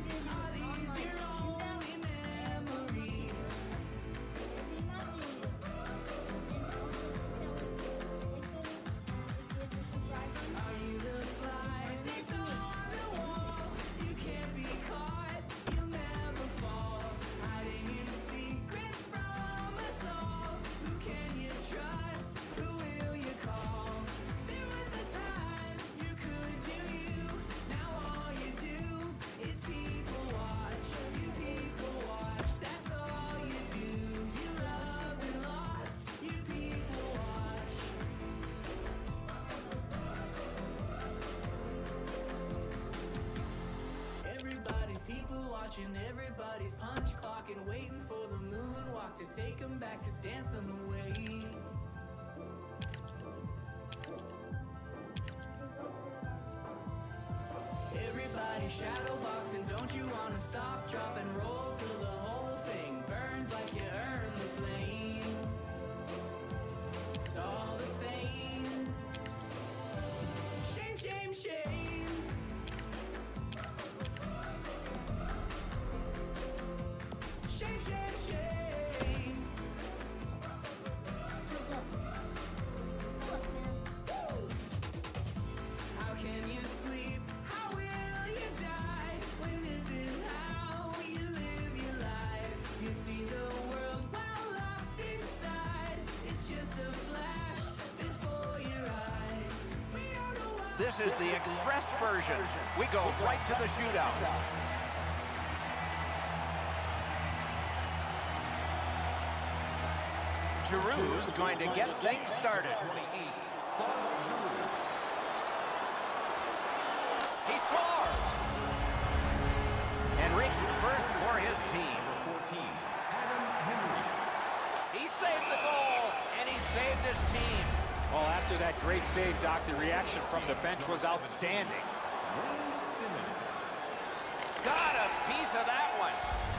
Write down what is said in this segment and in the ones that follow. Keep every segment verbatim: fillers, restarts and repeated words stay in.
Are these your only memories? Are you the fly that's on the wall? You can't be caught, you'll never fall. Hiding in secret from us all. Who can you trust? Who will you call? There was a time you could do you. Now all you do is people watch. You people watch, that's all you do. You loved and lost, you people watch. Everybody's people watching, everybody's punch clocking, waiting for the moonwalk to take them back, to dance them away. Everybody's shadow boxing, don't you wanna stop, drop and roll till the whole thing burns like you earned the flame. It's all the same. Shame, shame, shame. Shame, shame, shame. How can you sleep? How will you die? When this is how you live your life. You see the world while locked inside. It's just a flash before your eyes. We don't know why. This is the express version. We go right to the shootout. Giroux's going to get things started. He scores! Enrique's first for his team. He saved the goal, and he saved his team. Well, after that great save, Doc, the reaction from the bench was outstanding. Got a piece of that one.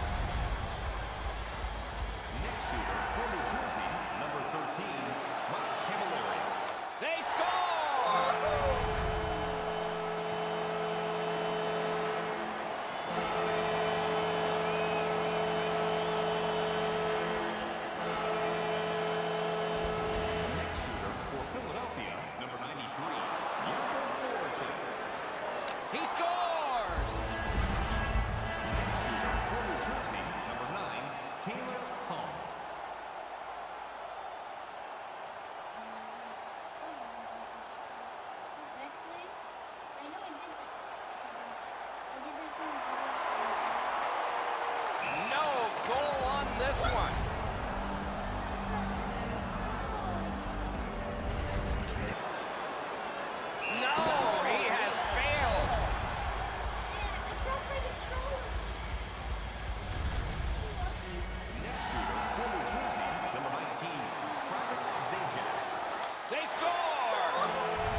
Next shooter for New Jersey, number thirteen, Mike Camilleri. They score! Next shooter for Philadelphia, number ninety-three, Jakob Thornton. He scores! Next shooter for New Jersey, number nine, Taylor Hall. No goal on this one. No, he has failed. Next shooter for New Jersey, number nineteen, Travis Zajac. They score!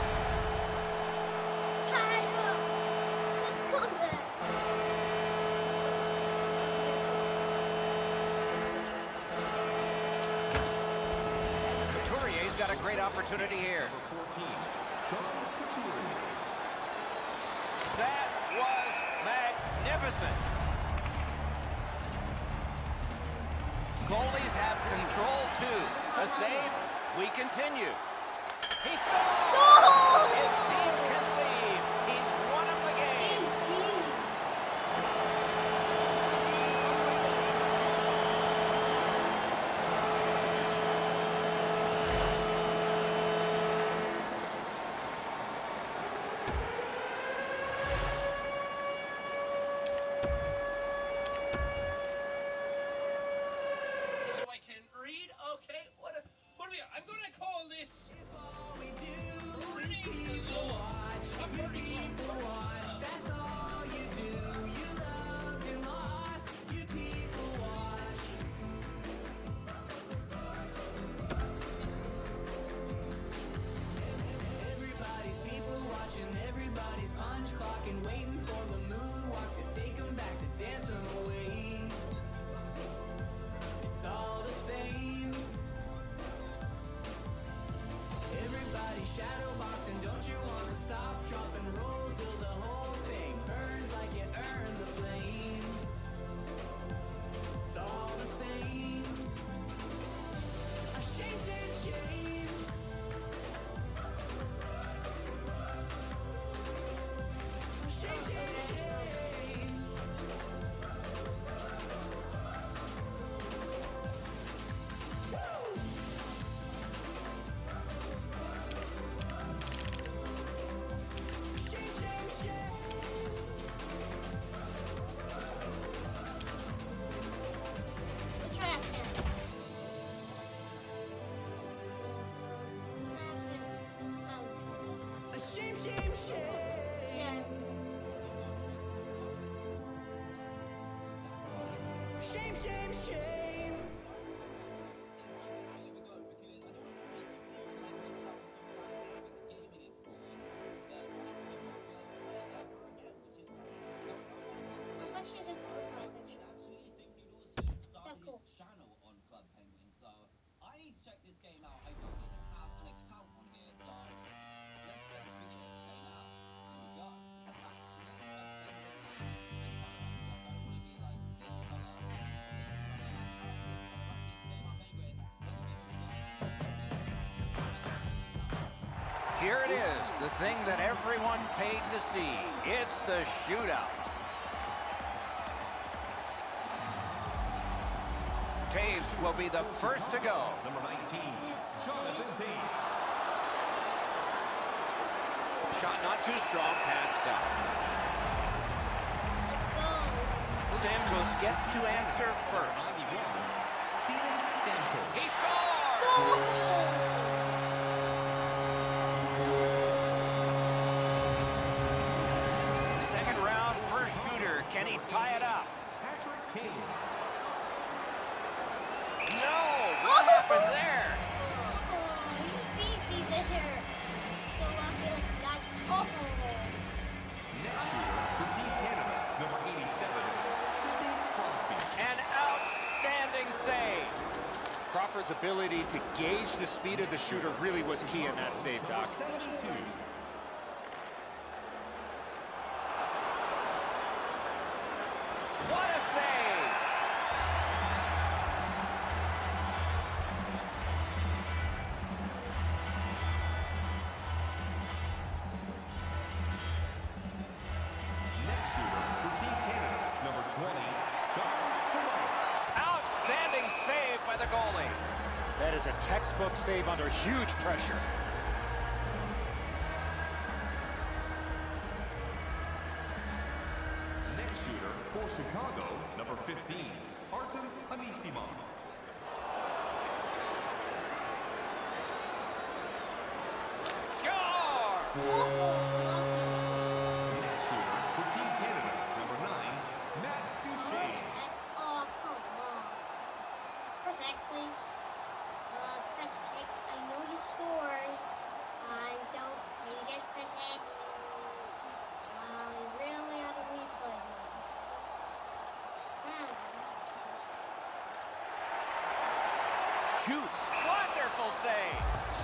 Couturier's got a great opportunity here. Number fourteen, Sean Couturier. That was magnificent. Goalies have control too. A save, we continue. He scores! His team can lead. He's won him the game. So I can read? Okay, what, a, what are we, I'm going to call this... If all we do is Shame, shame, shame. It's actually a good profile picture. It's kind of cool. Channel on Club Penguin, so I need to check this game out. I don't even have an account on here, so let's get to this game out. Here we go. That's actually a I don't want to be like this color, this color, this color, this game on Penguin. Here it is, the thing that everyone paid to see. It's the shootout. Taves will be the first to go. Number nineteen, Jonathan Taves. Shot not too strong, pads down. Let's go. Stamkos gets to answer first. Steven Stamkos. He scores! Go! Second round, first shooter. Can he tie it up? Patrick Kane. No! What happened there? Oh, you beat me there. So lucky like that. Oh. Next shooter for Team Canada, number eighty-seven, Sidney Crosby. An outstanding save. Crawford's ability to gauge the speed of the shooter really was key in that save, Doc. seventy-two. What a save! Next shooter for Team Canada, number twenty, John Toronto. Outstanding save by the goalie. That is a textbook save under huge pressure. Next shooter for Chicago, number fifteen, Artem Anisimov. Score! Next shooter for Team Canada, number nine, Matt Duchene. Oh, come on. Press X, please. Uh, press X. I know you scored. I don't. Can you just press X? Um, really ought to replay here. Hmm. Shoots. Wonderful save.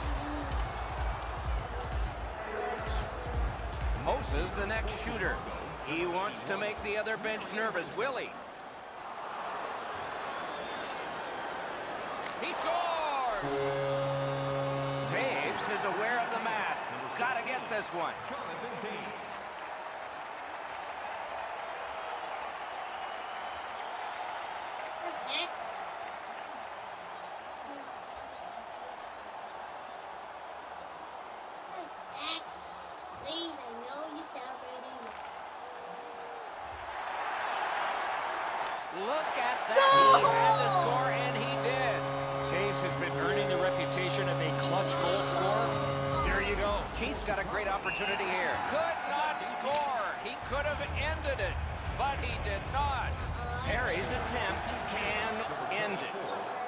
Moses, the next shooter. He wants to make the other bench nervous. Will he? He scores! Taves is aware of the math. Gotta get this one. Jonathan Taves. Press X. Press X. Please, I know you celebrating. Look at that. He had to score, and he did. Taves has been earning the reputation of a clutch goal scorer. There you go. Keith's got a great opportunity here. Could not score. He could have ended it, but he did not. Harry's attempt can end it.